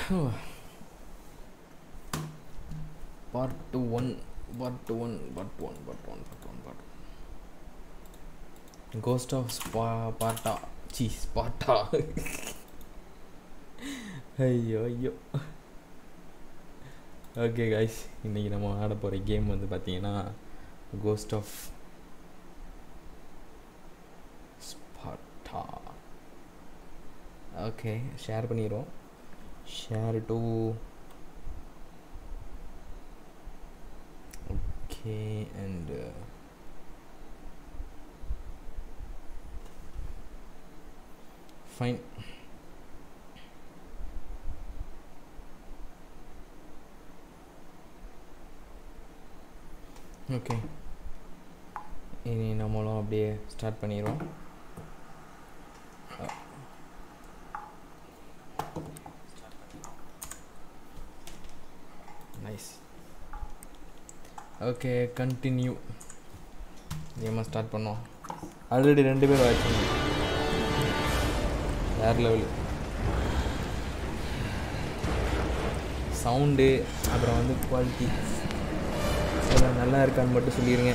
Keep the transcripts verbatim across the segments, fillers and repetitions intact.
part one part one part one part one part one part one Ghost of Sparta சி Sparta ஐயோ ஐயோ okay guys, இன்றைக்கி நம்ம ஆட போகிற கேம் வந்து பார்த்தீங்கன்னா ghost of Sparta. Okay, share பண்ணிடுவோம். Share to okay and fine. Okay, இனி நம்மளும் அப்படியே ஸ்டார்ட் பண்ணிடுவோம். நைஸ். Okay, continue. கேமை ஸ்டார்ட் பண்ணோம். ஆல்ரெடி ரெண்டு பேர் ஆச்சு. வேறு லெவலு சவுண்டு, அப்புறம் வந்து குவாலிட்டி எல்லாம் நல்லா இருக்கான்னு மட்டும் சொல்லிடுங்க.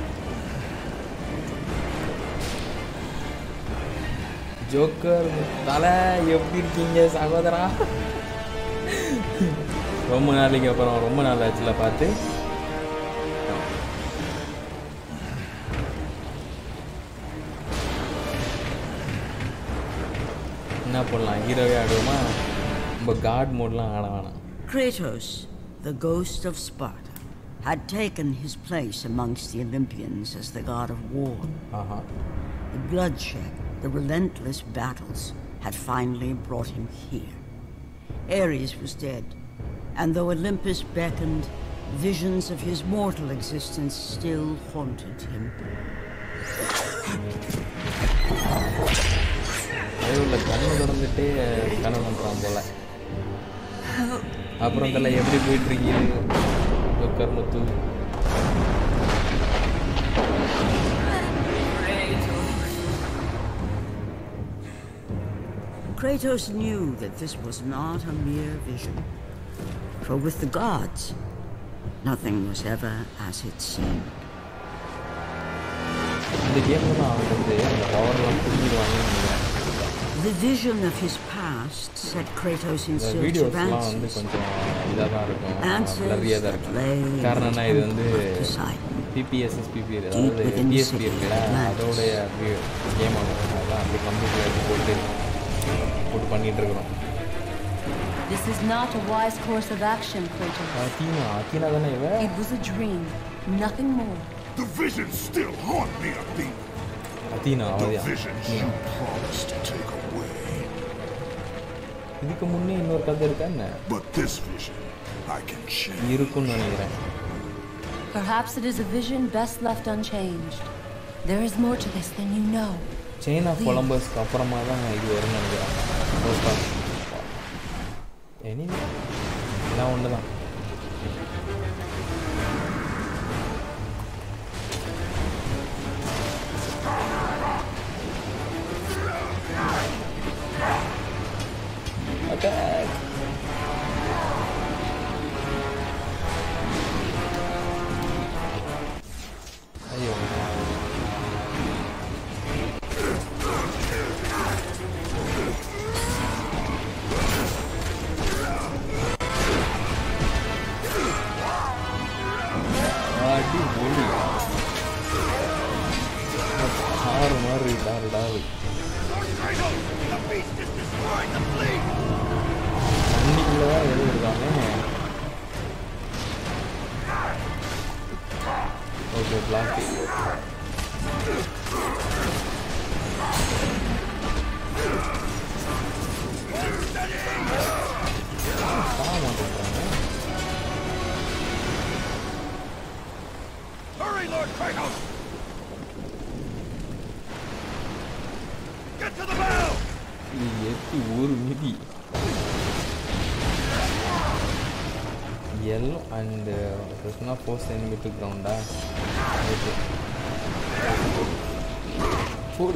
ஜோக்கர் தலை எப்படி இருக்கீங்க சகோதரா? ரொம்ப நாளைக்கு அப்புறம், ரொம்ப நாள் ஆச்சுல பார்த்து. என்ன பண்ணலாம், ஹீரோவே ஆடுவோமா? நம்ம காட் மோட்லாம் ஆட வேணாம். Kratos, the ghost of Sparta, had taken his place amongst the Olympians as the god of war. Uh-huh. The bloodshed, the relentless battles had finally brought him here. Ares was dead, and though Olympus beckoned, visions of his mortal existence still haunted him. உள்ள கண்ணு தொடர்ந்துட்டே கனவு பண்ணுறான் போல. அப்புறம் தலை எப்படி போயிட்டுருக்கீங்க joker Muthu? Kratos knew that this was not a mere vision, for with the gods, nothing was ever as it seemed. இந்த கேம்ல தான் அவங்க வந்து அந்த பவர்லாம் புரிஞ்சுடுவாங்கன்னு நினைக்கிறேன். The vision of his past set Kratos in search of answers. Answers that lay in the temple of Poseidon. P P S S P P அதாவது P S P இருக்குல்ல, அதோட கேம் ஆகும். அதான் அப்படி கம்ப்யூட்டர் போட்டு போட்டு பண்ணிட்டு இருக்கிறோம். This is not a wise course of action, Kratos. Athena, Athena தானே இவ? It was a dream, nothing more. The visions still haunt me, Athena. Athena, the visions you promised to take away. இதுக்கு முன்னே இன்னொரு கதை இருக்கா என்ன? But this vision I can change. இருக்குன்னு நினைக்கிறேன். Perhaps it is a vision best left unchanged. There is more to this than you know. Chain of Columbus அப்புறமா தான் இது வரும்னு நினைக்கிறேன். எனிவே எல்லாம் ஒன்று தான். Attack! ஐயோ, ஆடி ஓடி ஆறு மாதிரி டாரு டாரு தண்ணிக்குள்ளதான் எது இருக்காங்க. Okay, block Hurry, Lord Kratos! Get to the bow! எத்தி ஒரு மிதி. Yellow and Krishna force enemy to ground. Okay. Four.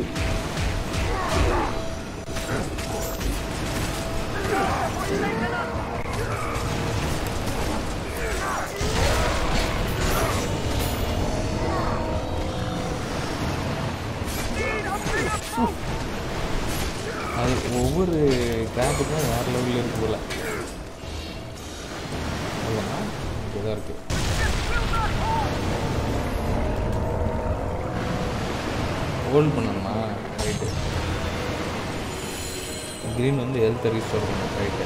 அது ஒவ்வொரு கிராப்புக்கும் வேறு லெவலில் இருக்கு போல. அவ்வளோனா இங்கே தான் இருக்குது. ஹோல்ட் பண்ணணுமா? ரைட்டு. க்ரீன் வந்து ஹெல்த்தை ரீஸ்டோர் பண்ணணும். ரைட்டு.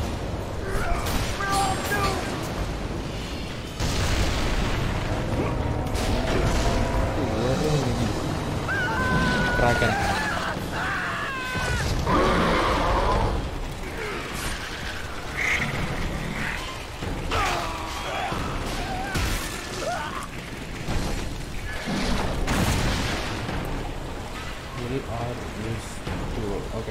ட்ராக்கன் okay.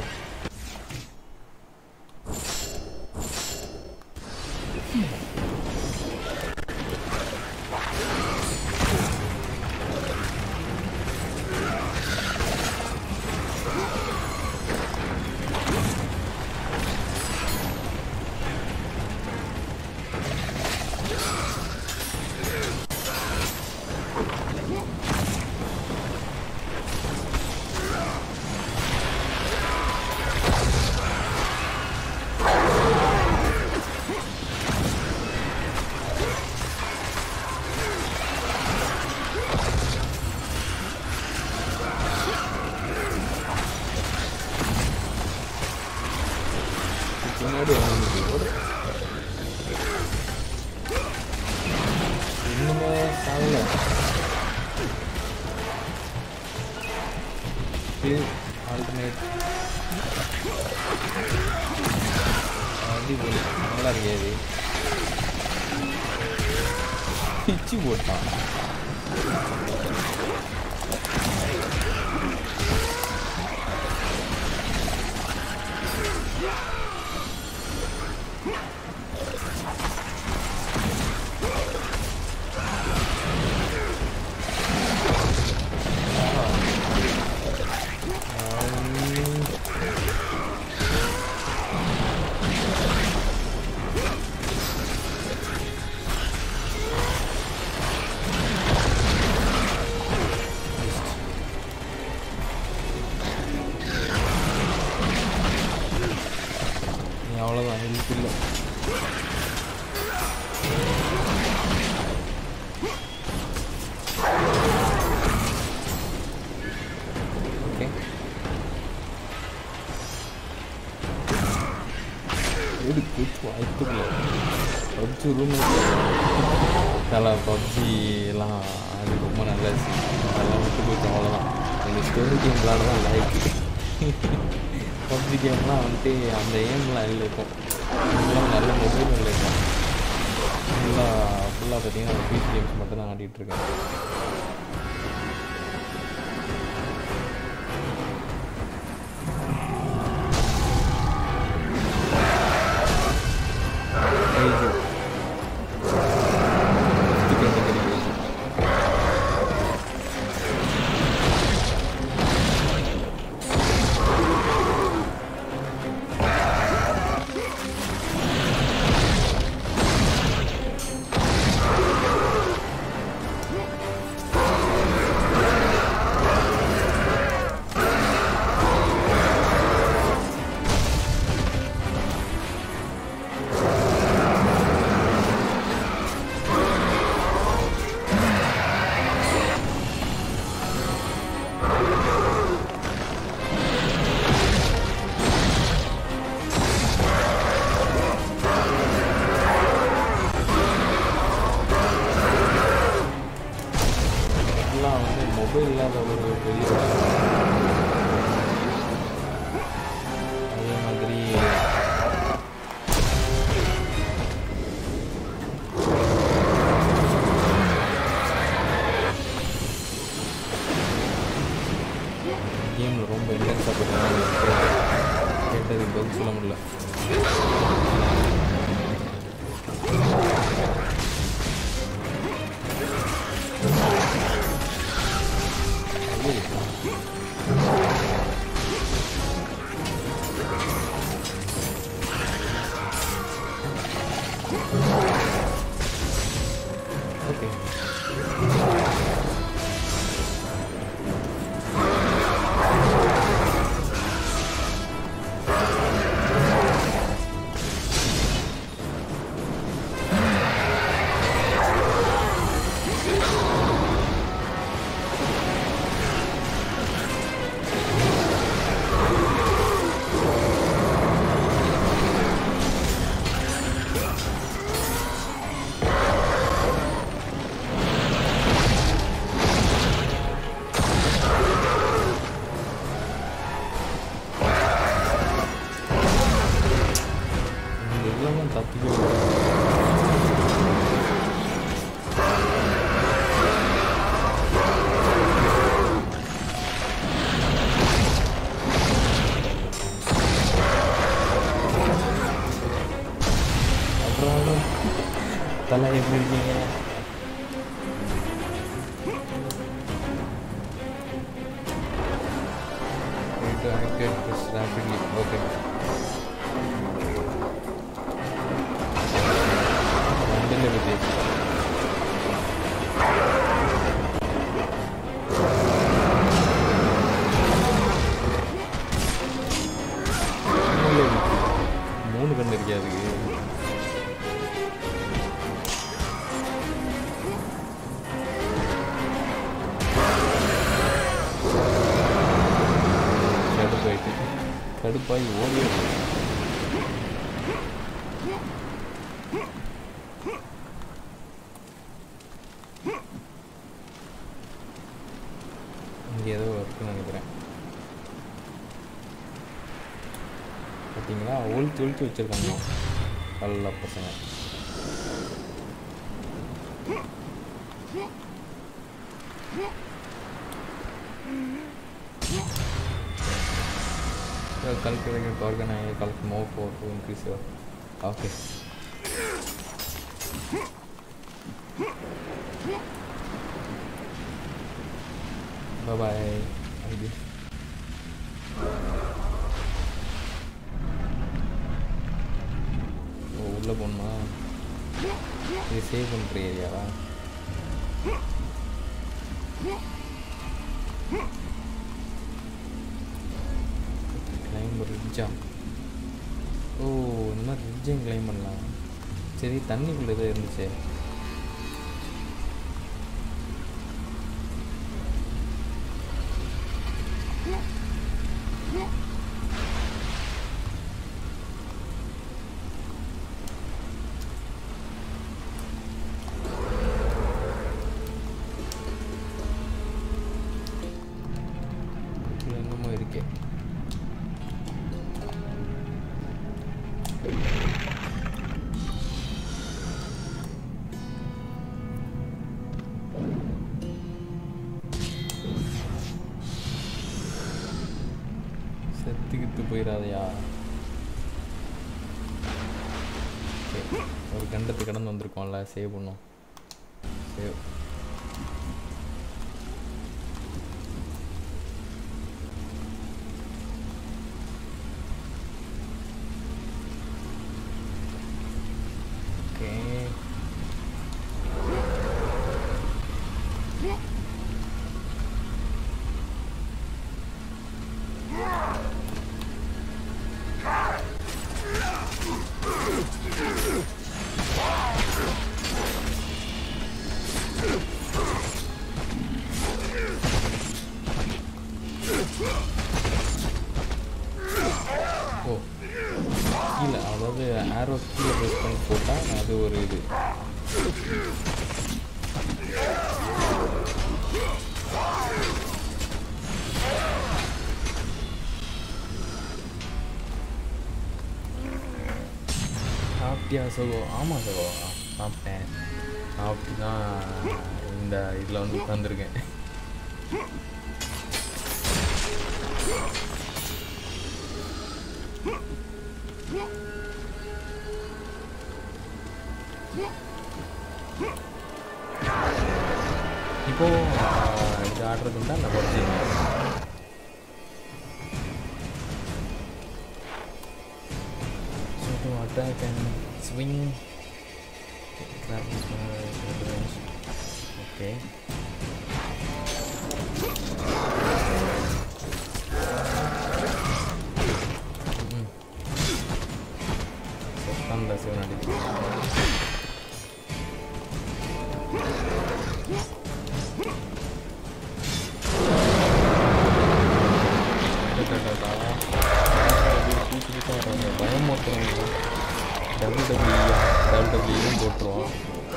இன்னுமே சாகல. ஆல்டர்னேட் அடிப்பொலி நல்லா இருக்காது. பிச்சு போட்டான். அவ்வளோதான், ஹெல்ப் இல்லை. ஓகே, எடுத்து வாய்ப்புல பப்ஜி ரூம் நல்லா பப்ஜி எல்லாம் அது ரொம்ப நல்லாச்சு. அதெல்லாம் விட்டு போயிட்டோம். அவ்வளோதான். எங்கள் ஸ்டோரி கேம் விளாட தான் லைக்கு. பப்ஜி கேம்லாம் வந்துட்டு அந்த ஏம்லாம் இல்லை. இருக்கும் இதெல்லாம் நல்ல மொபைல் இருக்கும். ஃபுல்லாக ஃபுல்லாக பார்த்தீங்கன்னா பிசி கேம்ஸ் மட்டும் தான் ஆடிட்டுருக்கேன். வந்து மொபைல் இல்லாத ஒரு பெரிய அதே மாதிரி கேமில் ரொம்ப இன்டென்ஸாக போட்டாங்க. கேட்டது பதில் சொல்ல முடியல. Okay. தலை எப்படி இருக்கீங்க? Activate this rapidly. Okay. Continue with it. மூணு கண்ணு இருக்கே அதுக்கு. கடுப்பாய் ஓடி இங்கே ஏதோ இருக்குன்னு நினைக்கிறேன். பார்த்தீங்களா ஒழிச்சு ஒழிச்சு வச்சிருக்காங்க நல்ல பசங்க. Calculating organ I calculate more for to increase your okay. Bye bye. Oh, உள்ள போணுமா? இது சேவ் பண்ற ஏரியாவா? ரிட்ஜாம். ஓ இந்த மாதிரி ரிட்ஜையும் கிளைம் பண்ணலாம். சரி தண்ணிக்குள்ளே ஏதோ இருந்துச்சு. என்னமோ இருக்கே. செத்துக்கிட்டு போயிடாதையா. ஒரு கண்டத்து கடந்து வந்திருக்கோம்ல, சேவ் பண்ணோம். Save okay. ஓ கீழே, அதாவது ஆரோ கீழே ப்ரெஸ் பண்ணி போட்டால் அது ஒரு இது. சாப்பிட்டியா சகோ? ஆமாம் சகோ சாப்பிட்டேன். சாப்பிட்டு தான் இந்த இதில் வந்து உட்காந்துருக்கேன். இப்போ இது ஆடுறதுன்னா நான் குறைச்சிருக்கேன். So to attack and swing, grab this one range. Okay. Mm. So stun the seven adik. பயம் ஓட்டுறவங்க டபிள்யூ டபிள்யூ டபிள்யூ டபிள்யூயும் போட்டுருவோம்.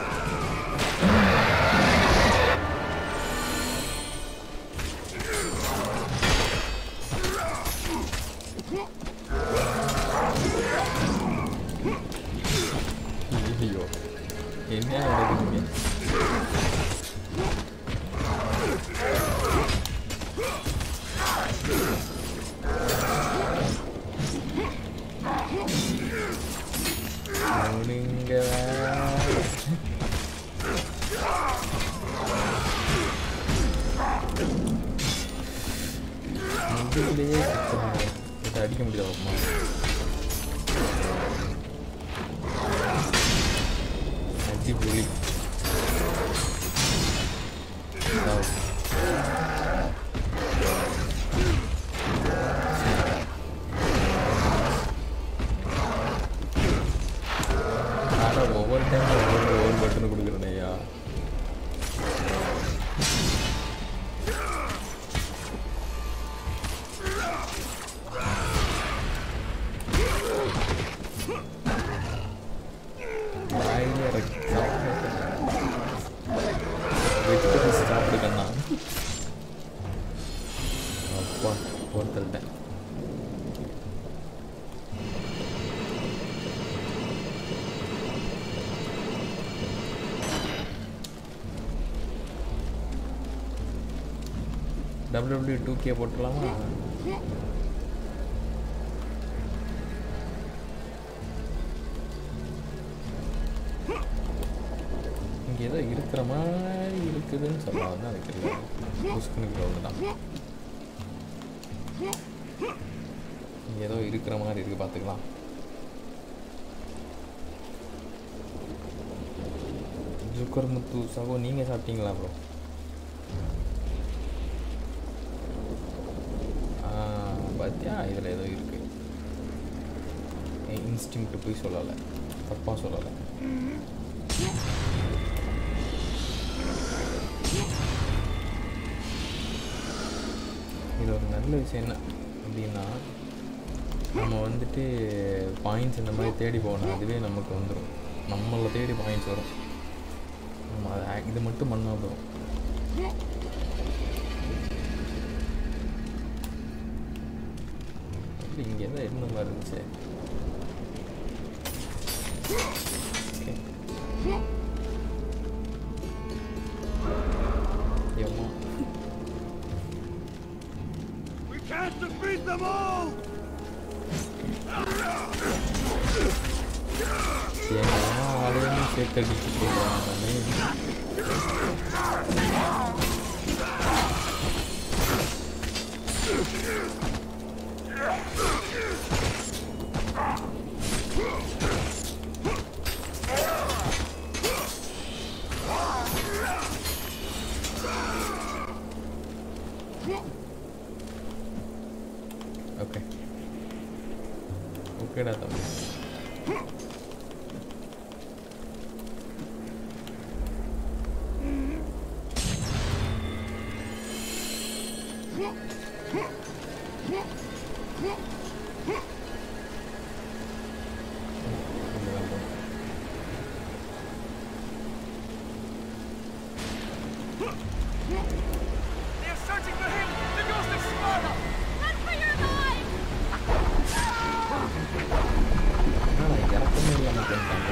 ஐயோ என்ன நடக்குதுங்க? இதை அடிக்க முடியாது அம்மா. அடி புலி ஆனால் ஒவ்வொரு டைம் ஒவ்வொரு ஒவ்வொரு பட்டனு கொடுக்குறேன் ஐயா. சாப்பிடுக்கண்ணா அப்பா பொறுத்தல்ட்டேன். டபிள்யூ டபிள்யூ டூ கே போட்டுடலாமா? இங்கே ஏதோ இருக்கிற மாதிரி இருக்குதுன்னு சொல்லாது தான் எனக்கு தெரியல. புஷ்குனுக்கு ஒன்று தான் இங்கே ஏதோ இருக்கிற மாதிரி இருக்குது, பார்த்துக்கலாம். ஜுக்கர் முத்து சகோ நீங்கள் சாப்பிட்டீங்களா ப்ரோ? பார்த்தியா இதில் ஏதோ இருக்குது. இன்ஸ்டிங்க்ட் போய் சொல்லலை, தப்பாக சொல்லலை. இது ஒரு நல்ல விஷயம் என்ன அப்படின்னா, நம்ம வந்துட்டு பாயிண்ட்ஸ் இந்த மாதிரி தேடி போகணும், அதுவே நமக்கு வந்துடும். நம்மளை தேடி பாயிண்ட்ஸ் வரும். நம்ம அதை இது மட்டும் பண்ணால் போதும். இங்கே தான் இருந்த மாதிரி இருந்துச்சு. ஏமா Can't defeat them all! ஏன்னா ஆளுநர் சேர்த்தடிச்சு போடுவாங்க. ஓகே ஓகேடா தம்பி. They're searching for him! The ghost of Sparta! Run for your life! ஆனால் இறக்கமே இல்லாமல் பண்ணிட்டாங்க.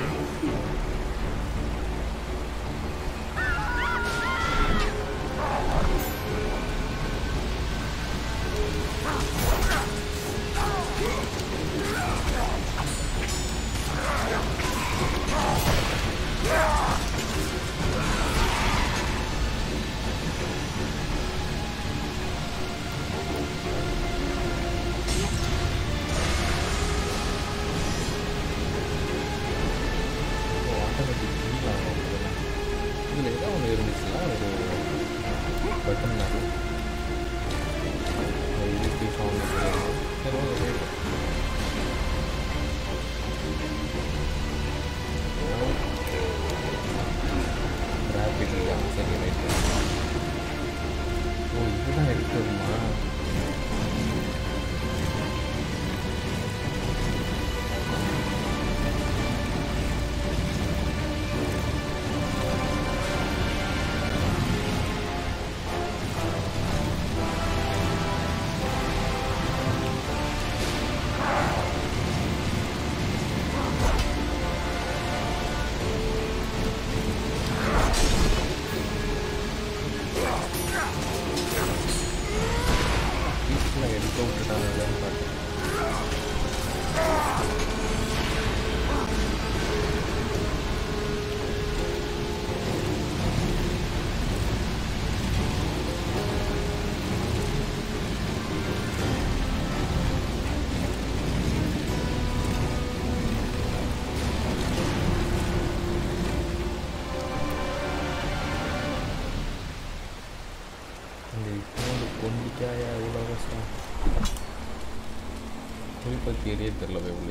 பற்றி எரிய தெரியல வெள்ளை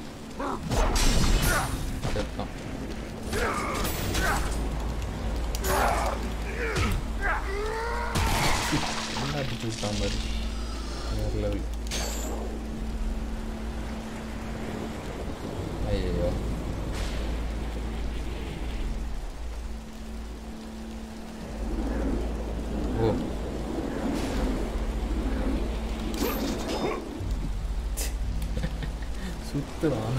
செத்தான். என்ன அடிச்சு விட்டான் மாதிரி வேறு லெவல். ஐயோ ஓ சுத்துறான்.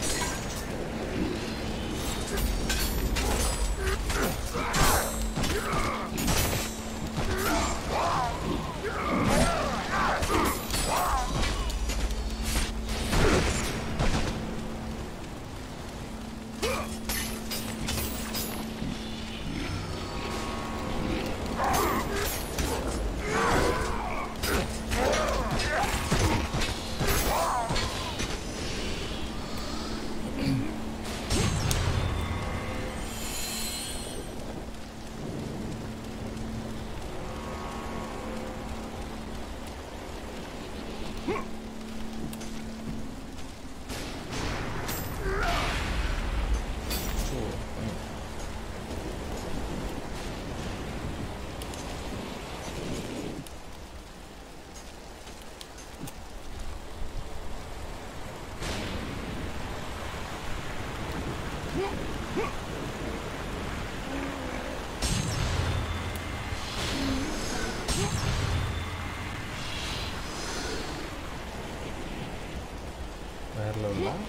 வேறு லெவலில்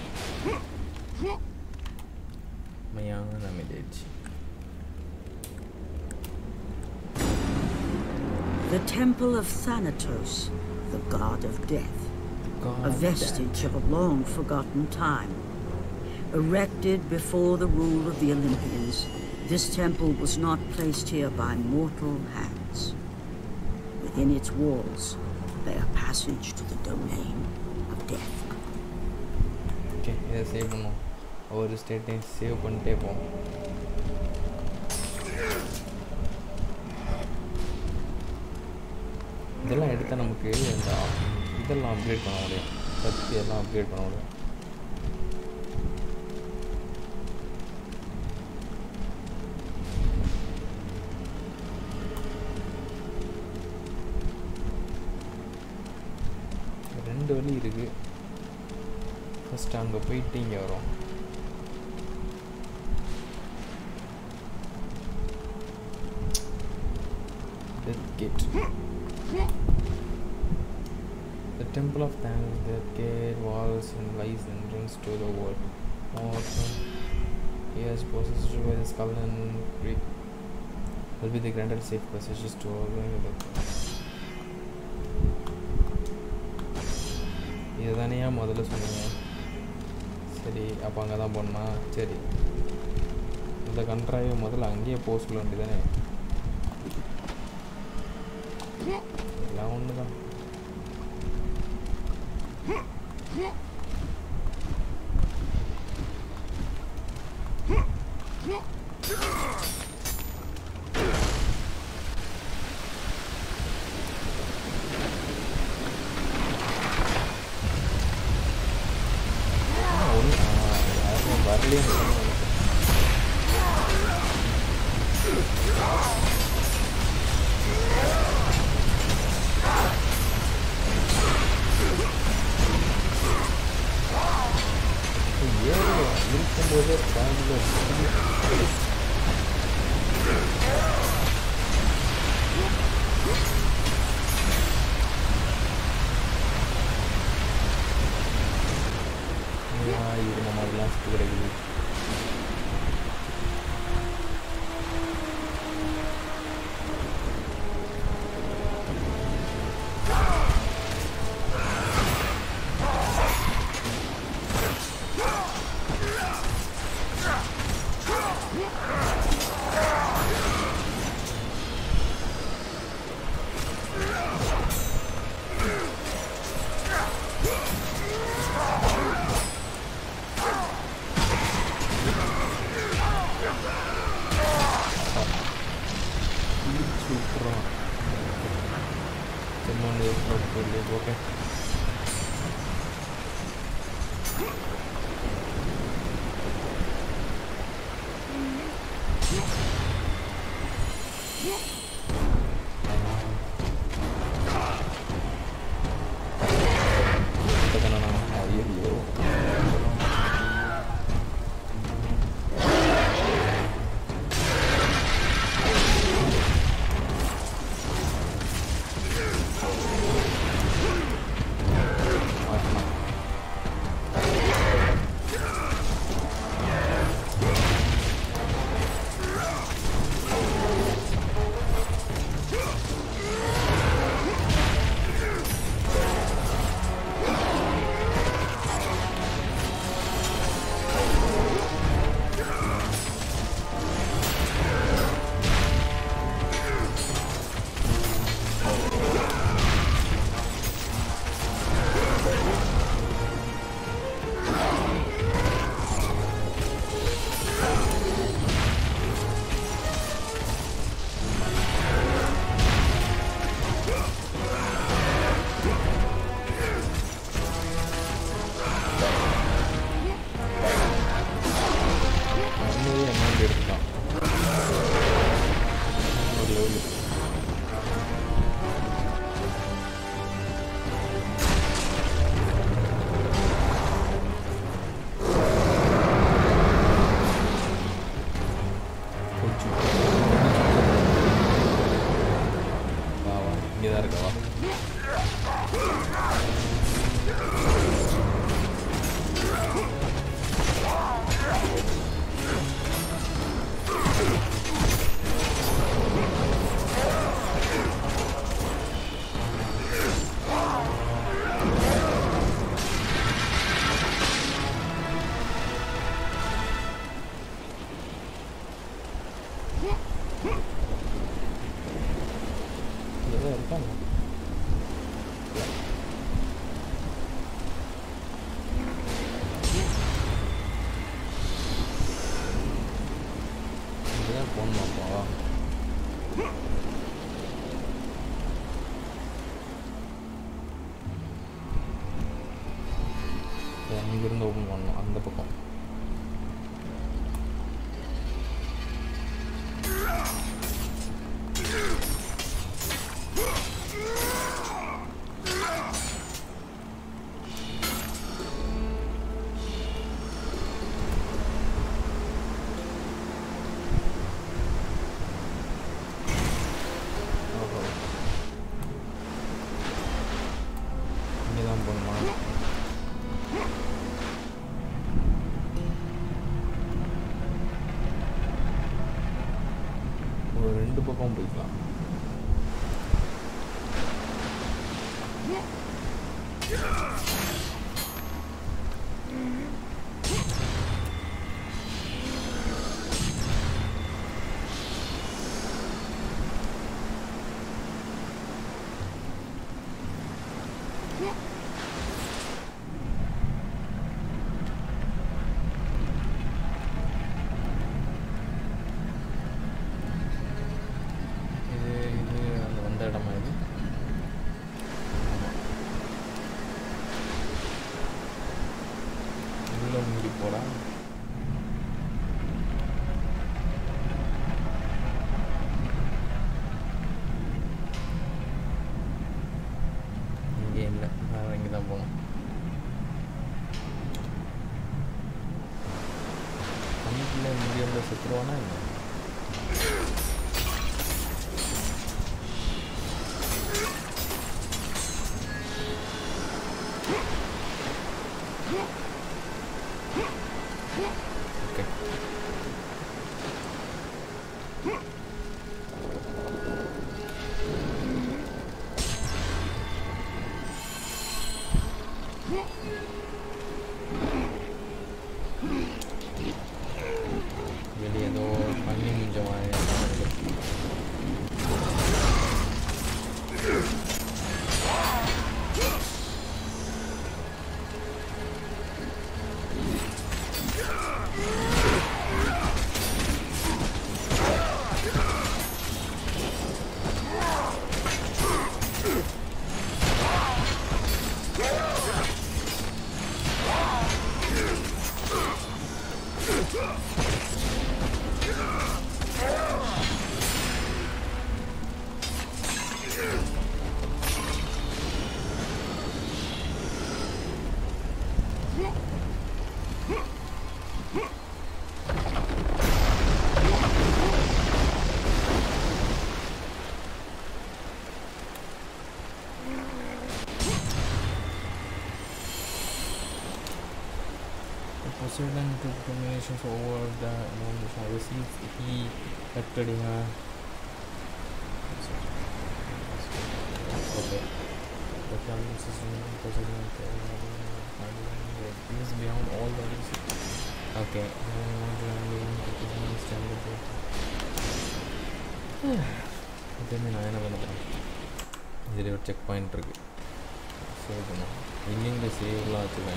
மையான அமைதியாச்சு. The Temple of Thanatos, the god of death, God a vestige of a long-forgotten time. Erected before the rule of the Olympians, this temple was not placed here by mortal hands. Within its walls lay a passage to the domain of death. Okay, இதை save பண்ணுவோம். ஒவ்வொரு ஸ்டேட்டையும் save பண்ணிட்டே போவோம். இதெல்லாம் எடுத்தால் நமக்கு இந்த இதெல்லாம் அப்கிரேட் பண்ண முடியும். கத்தி எல்லாம் அப்கிரேட் பண்ண முடியும். ரெண்டு வழி இருக்குது. ஃபஸ்ட்டு அங்கே போயிட்டு இங்கே வரும். Death Gate. The Temple of Thanos, Death Gate, walls and lies entrance to the world. Awesome. He has possessed by the skull and Greek. Will be the granted safe passages to all the இதுதானே முதல்ல சொன்னீங்க. சரி, அப்போ அங்கே தான் போனா சரி. இந்த கண்ட்ராயை முதல்ல அங்கேயே போக சொல்ல வேண்டியதானே. எல்லாம் ஒன்று தான். வரலையே ஏதோ இருக்கும்போதே ஃபேமிலி இது நம்ம லாஸ்ட்டு கிடைக்குது. இங்கிருந்து ஓப்பன் பண்ணணும் அந்த பக்கம். இங்கே தான் போகணுமா? ஒரு ரெண்டு பக்கம் போய்க்கலாம். இங்கே இல்லை, நான் இங்கே தான் போகணும். அன்னைக்குள்ள முடியாமல் சுற்றுவானா இல்லை? வெளியே ஏதோ பண்ணி கொஞ்சம் Poseidon took domination over the non-mission received. He captured her. Okay. The climate system Poseidon is beyond all the others. Okay. Then I know another. There is a checkpoint. So, winning the save lot to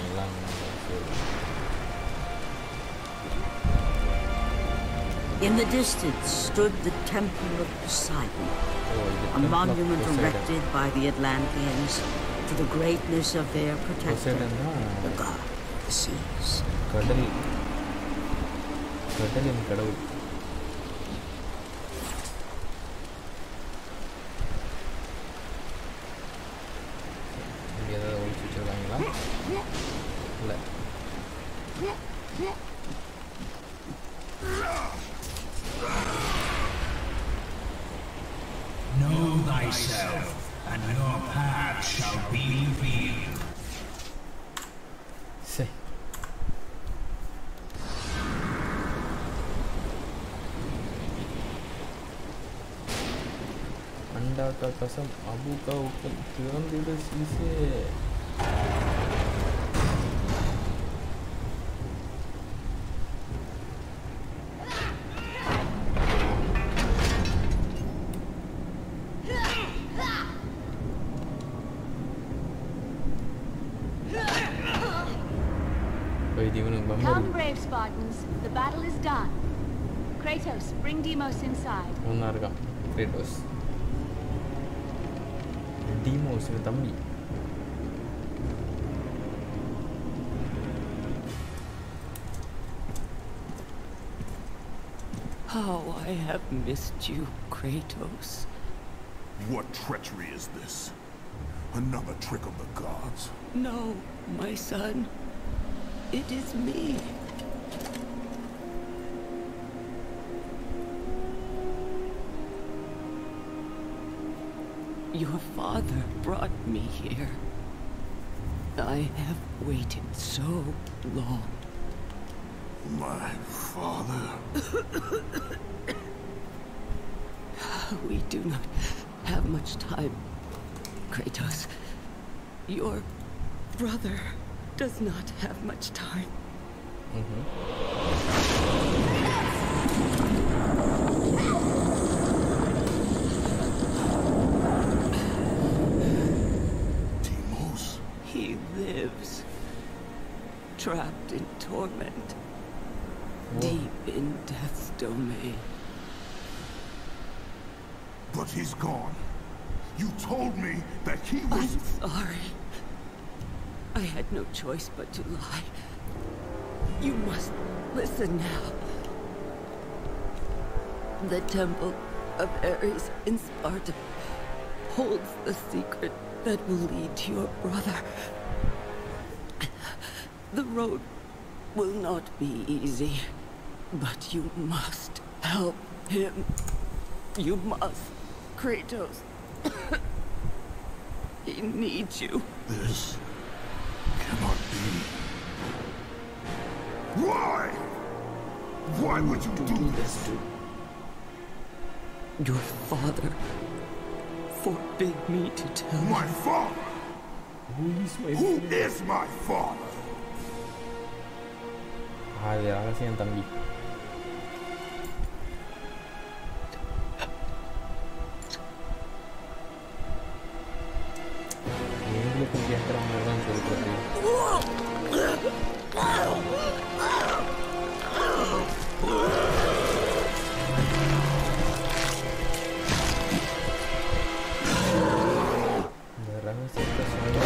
In the distance stood the Temple of Poseidon, oh, a monument erected by the Atlanteans to the greatness of their protector, the god of the seas. Kadal. Kadal in Kadal. Know thyself, and your path shall be revealed. Say. Anda ka kasam abu ka ukam tuan tidak sise. Come, brave Spartans. The battle is done. Kratos, bring Deimos inside. Onarga, Kratos. Deimos in Tambi. How I have missed you, Kratos. What treachery is this? Another trick of the gods? No, my son. It is me. Your father brought me here. I have waited so long. My father? We do not have much time, Kratos. Your brother does not have much time. Mm-hmm. Deimos? He lives, trapped in torment, what? Deep in death's domain. But he's gone. You told me that he was... I'm sorry. I had no choice but to lie. You must listen now. The Temple of Ares in Sparta holds the secret that will lead to your brother. The road will not be easy, but you must help him. You must, Kratos. He needs you. This cannot be. Why? Why would you do this? Your father forbid me to tell My you. father? Who is my Who father? is my father? Ah, ya, kasihan Tambi. Ini pergi antara orang seperti darahnya serta semua.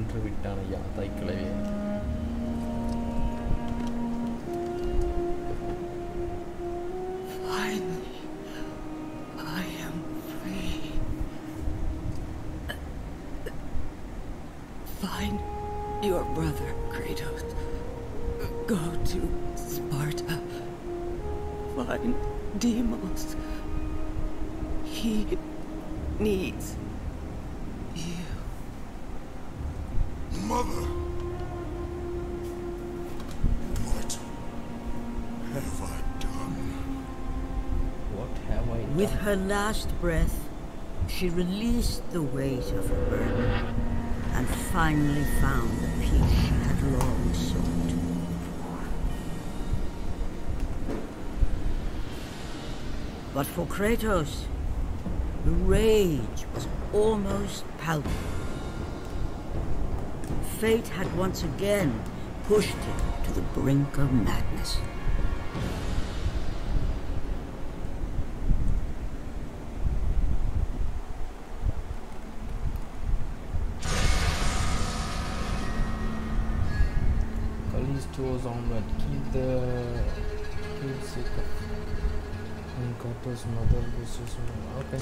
கொன்று விட்டான் ஐயா தைக்கிழவே. Finally, I am free. Find your brother, Kratos. Go to Sparta. Find Deimos. He needs you. Mother! What have I done? What have I done? With her last breath, she released the weight of her burden and finally found the peace she had long sought. But for Kratos, the rage was almost palpable. Fate had once again pushed him to the brink of madness. Callisto's onward. Keep the keepsake of and Kratos' mother. This is okay.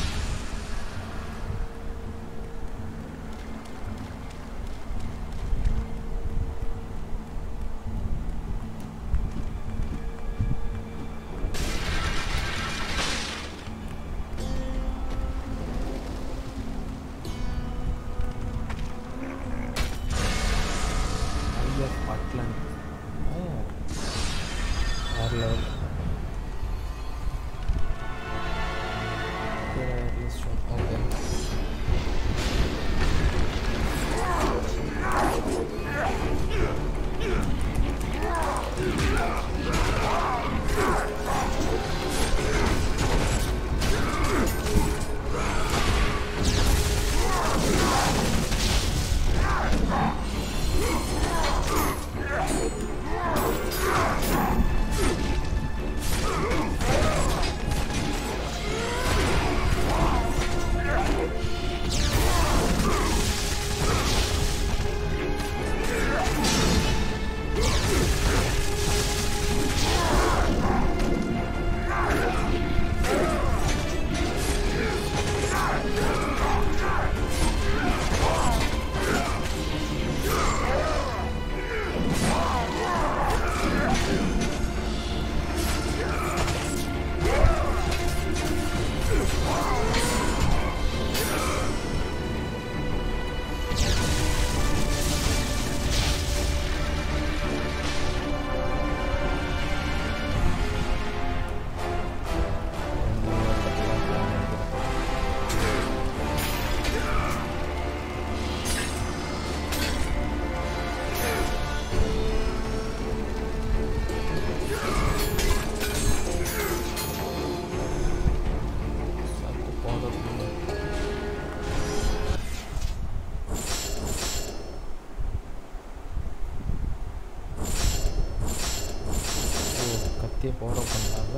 Power up பண்ணால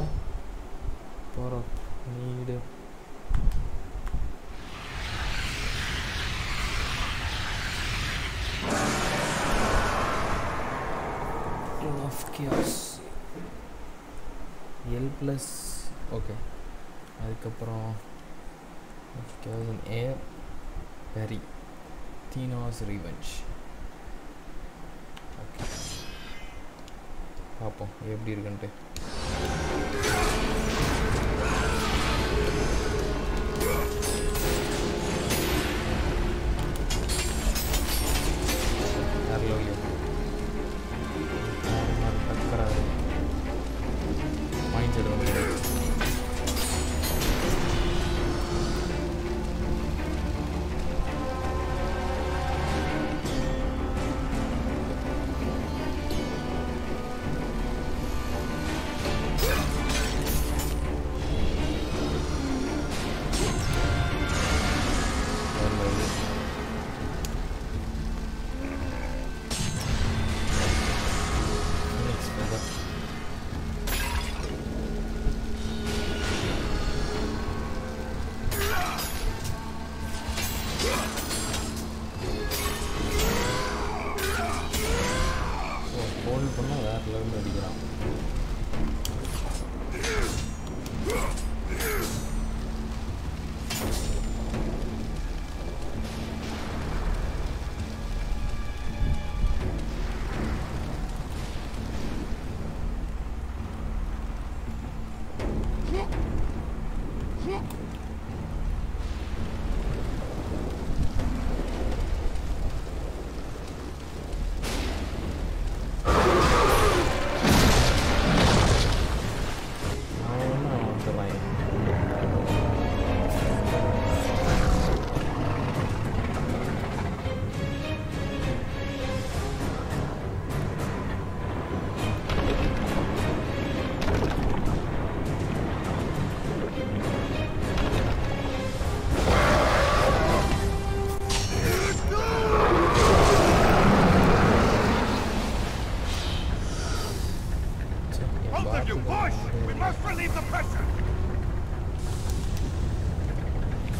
power up need of chaos L plus okay அதுக்கப்புறம் chaos in air Perry Athena's revenge okay பாப்போம் எப்படி இருக்குன்னு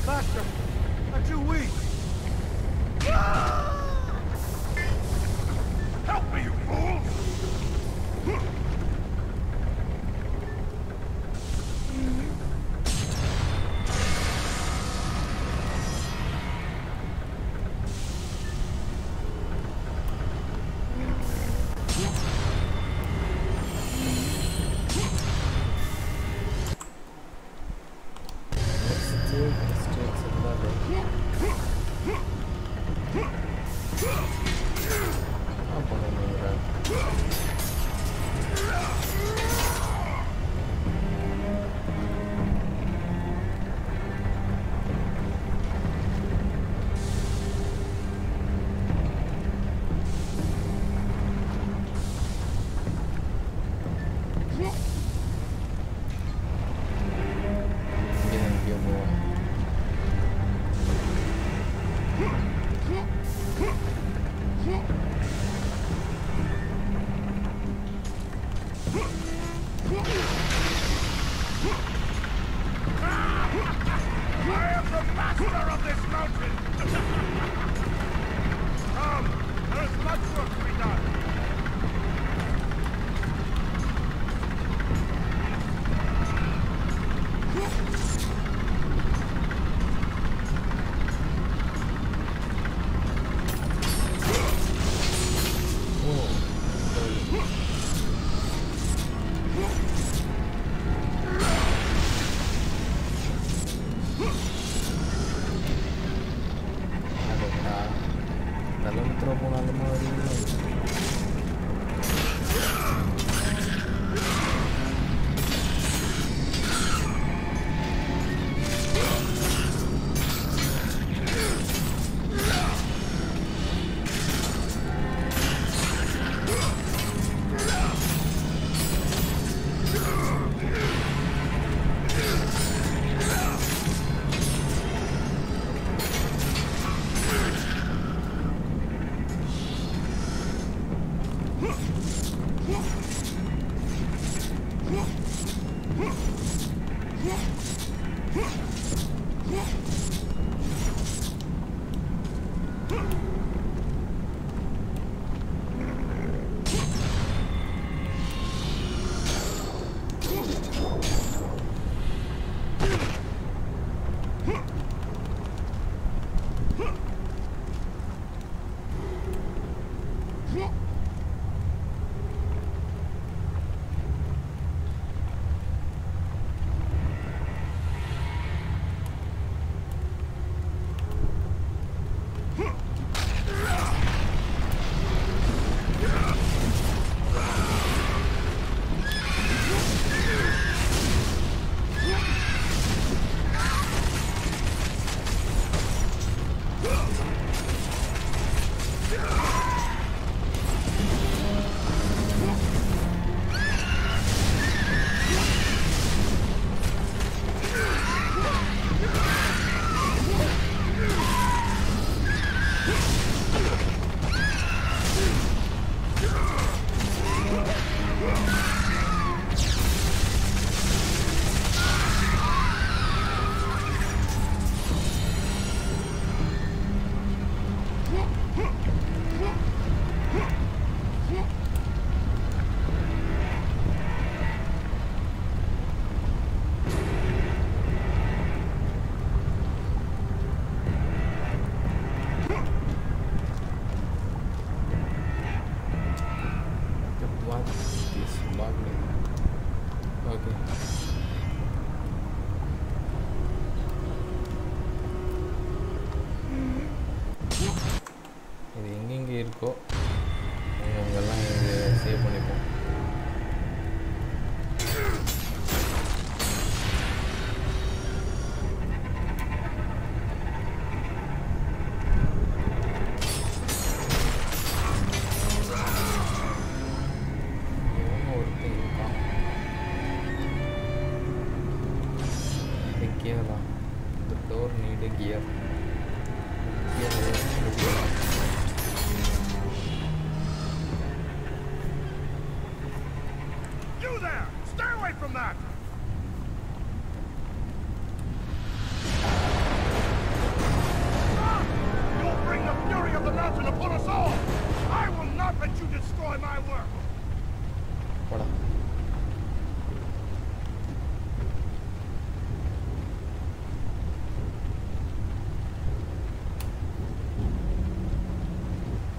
Master, I'm too weak. Help me, you fools! இருக்கோ அங்கெல்லாம் இது save பண்ணிப்போம். ஒருத்தன் இருக்கான் கியர் தான். இந்த door need gear gear From that.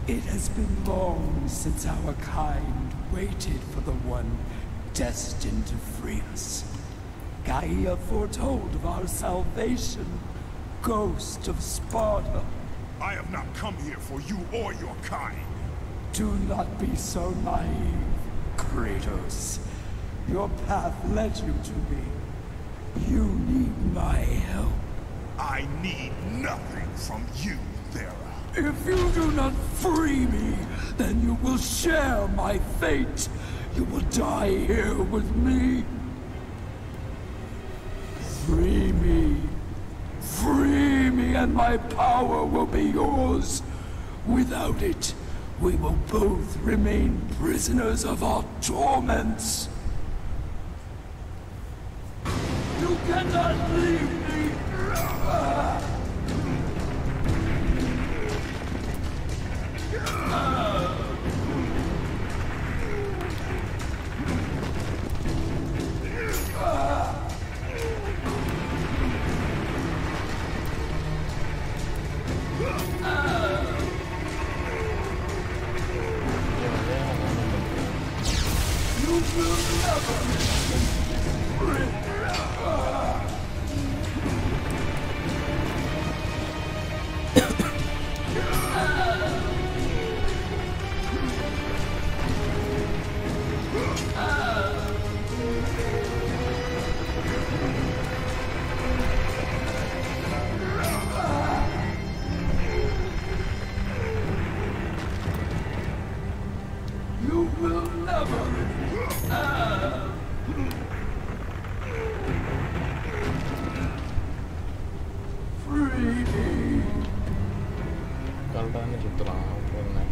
It has been long since our kind waited for the one destined to free us. Gaia foretold of our salvation, Ghost of Sparta. I have not come here for you or your kind. Do not be so naive, Kratos. Your path led you to me. You need my help. I need nothing from you, Thera. If you do not free me, then you will share my fate. You will die here with me. Free me. Free me and my power will be yours. Without it, we will both remain prisoners of our torments. You cannot leave me. கரெக்டான சுற்றுலாம் போகிறேன்.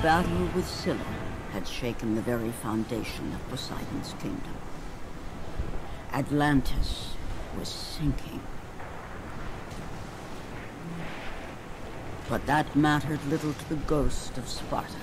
battle with Scylla had shaken the very foundation of Poseidon's kingdom. Atlantis was sinking. But that mattered little to the ghost of Sparta.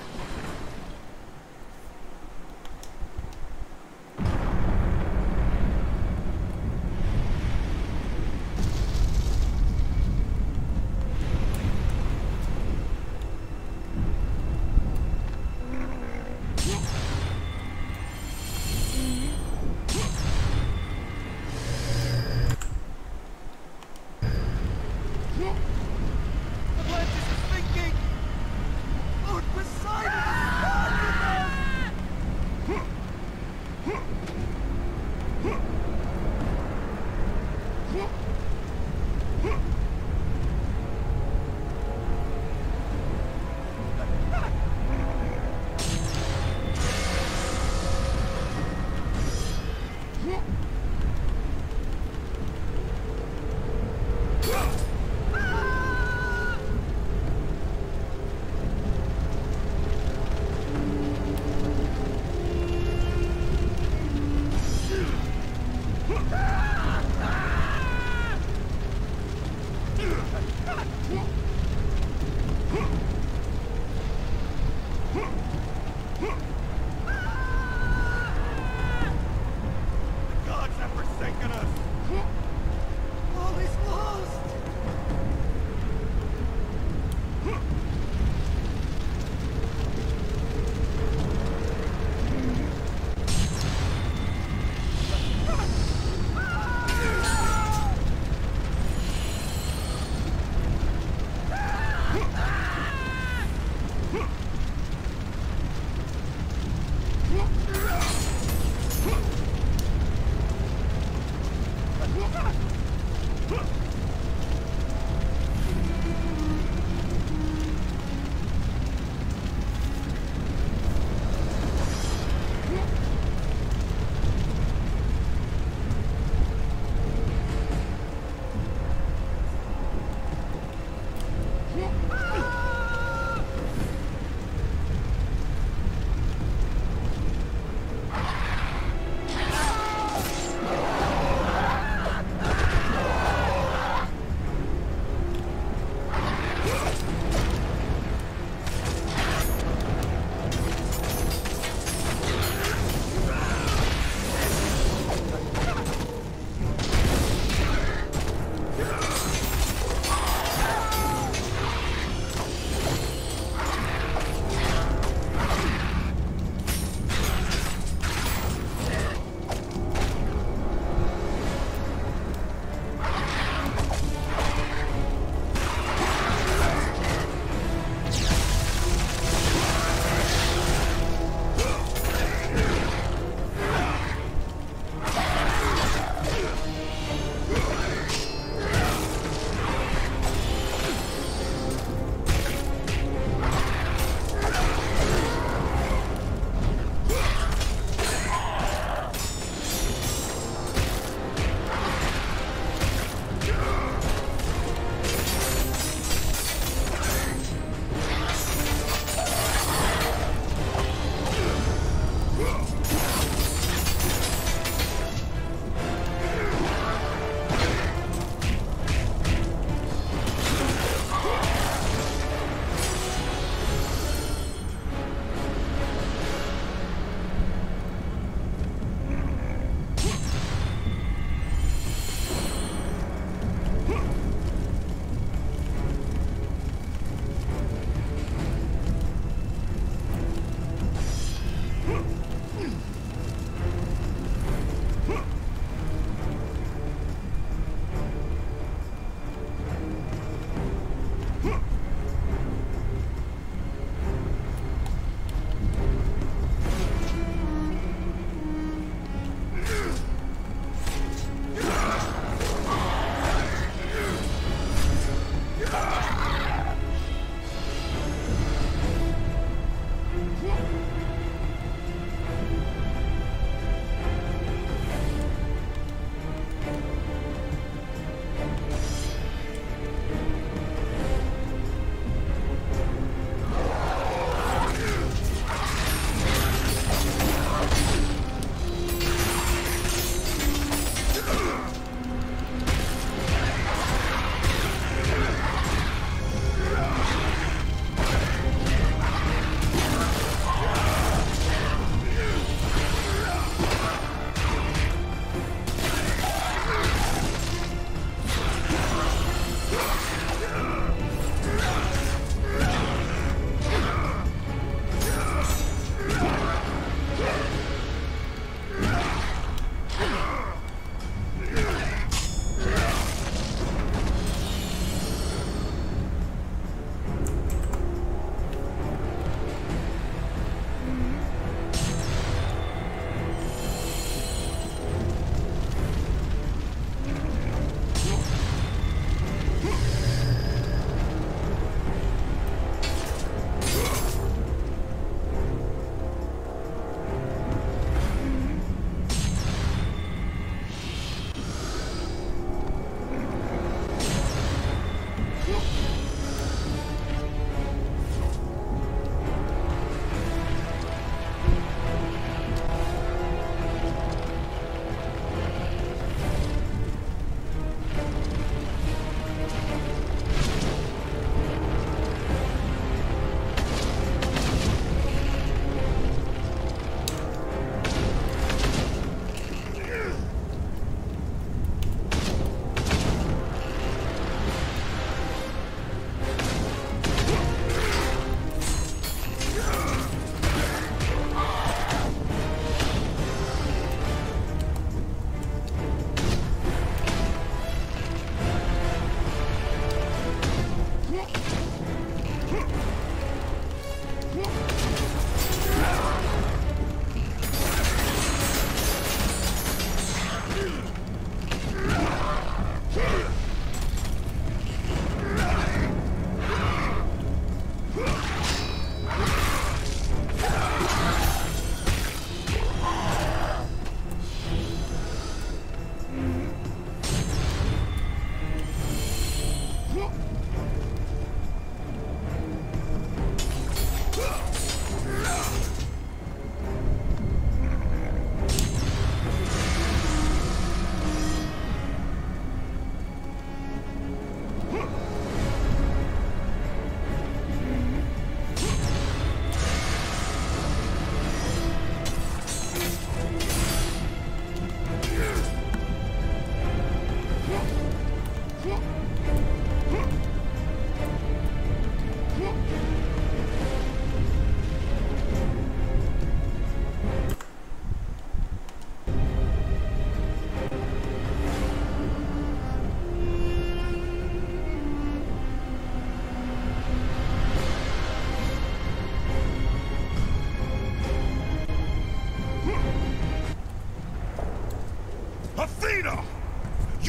Atlantis is thinking! Lord Poseidon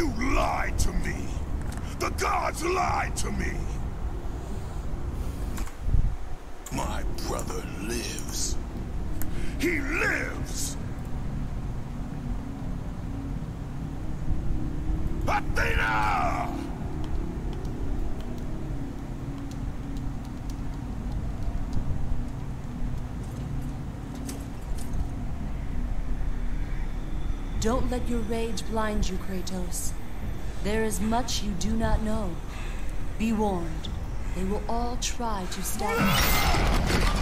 You lied to me! The gods lied to me! My brother lives. He lives! Athena! Don't let your rage blind you, Kratos. There is much you do not know. Be warned. They will all try to stop you.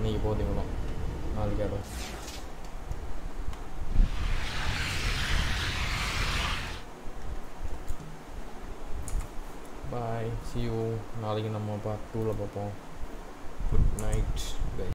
இன்னைக்கு போதும் இவ்வளோ, நாளைக்கு ஆடும். பாய், see you. நாளைக்கு நம்ம part டூவில் பார்ப்போம். Good night.